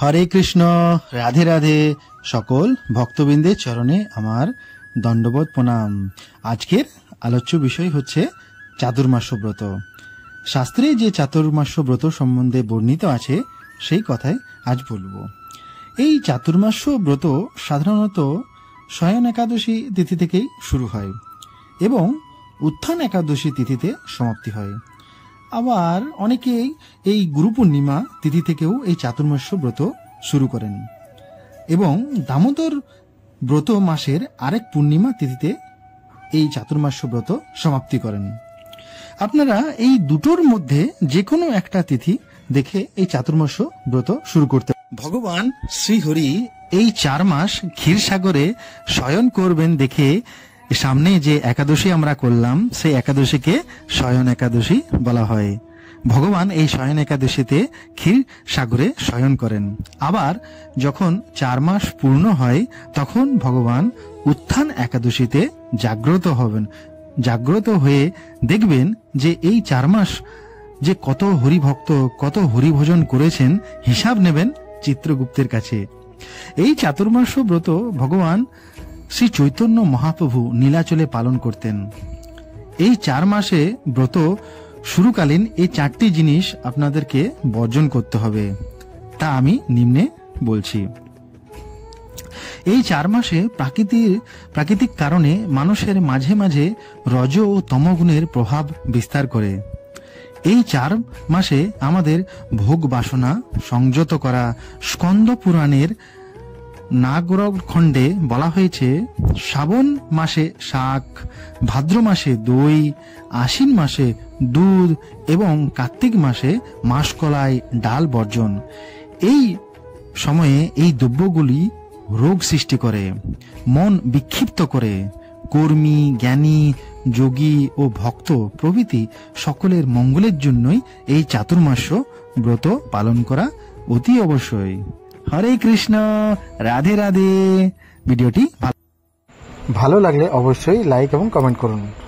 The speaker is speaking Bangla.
হরে কৃষ্ণ, রাধে রাধে। সকল ভক্তবৃন্দের চরণে আমার দণ্ডবোধ প্রণাম। আজকের আলোচ্য বিষয় হচ্ছে চাতুর্মাস্য ব্রত। শাস্ত্রে যে চাতুর্মাস্য ব্রত সম্বন্ধে বর্ণিত আছে সেই কথাই আজ বলবো। এই চাতুর্মাস্য ব্রত সাধারণত শয়ন একাদশী তিথি থেকেই শুরু হয় এবং উত্থান একাদশী তিথিতে সমাপ্তি হয়। আবার অনেকেই এই গুরু পূর্ণিমা তিথি থেকেও এই চাতুর্মাস্য ব্রত শুরু করেন এবং দামোদর ব্রত মাসের আরেক পূর্ণিমা তিথিতে এই চাতুর্মাস্য ব্রত সমাপ্তি করেন। আপনারা এই দুটোর মধ্যে যে কোনো একটা তিথি দেখে এই চাতুর্মাস্য ব্রত শুরু করতে। ভগবান শ্রীহরি এই 4 মাস ক্ষীরসাগরে শয়ন করবেন দেখে সামনে যে একাদশী আমরা করলাম সেই একাদশীকে শয়ন একাদশী বলা হয়। ভগবান এই শয়ন একাদশীতে ক্ষীর সাগরে শয়ন করেন। আবার যখন 4 মাস পূর্ণ হয় তখন ভগবান উত্থান একাদশীতে জাগ্রত হবেন। জাগ্রত হয়ে দেখবেন যে এই 4 মাস যে কত হরিভক্ত কত হরিভজন করেছেন হিসাব নেবেন চিত্রগুপ্তের কাছে। এই চাতুর্মাস্য ব্রত ভগবান শ্রী চৈতন্য মহাপ্রভু নীলাচলে পালন করতেন। এই 4 মাসে ব্রত শুরুকালীন এই 4টি জিনিস আপনাদেরকে বর্জন করতে হবে, তা আমি নিম্নে বলছি। এই 4 মাসে প্রাকৃতিক কারণে মানুষের মাঝে মাঝে রজ ও তমগুণের প্রভাব বিস্তার করে। এই 4 মাসে আমাদের ভোগ বাসনা সংযত করা। স্কন্দ পুরাণের নাগরব খণ্ডে বলা হয়েছে, শ্রাবণ মাসে শাক, ভাদ্র মাসে দই, আশ্বিন মাসে দুধ এবং কার্তিক মাসে মাসকলাই ডাল বর্জন। এই সময়ে এই দ্রব্যগুলি রোগ সৃষ্টি করে, মন বিক্ষিপ্ত করে। কর্মী, জ্ঞানী, যোগী ও ভক্ত প্রভৃতি সকলের মঙ্গলের জন্যই এই চাতুর্মাস্য ব্রত পালন করা অতি অবশ্যই। হরে কৃষ্ণ, রাধে রাধে। ভিডিওটি ভালো লাগলে অবশ্যই লাইক এবং কমেন্ট করুন।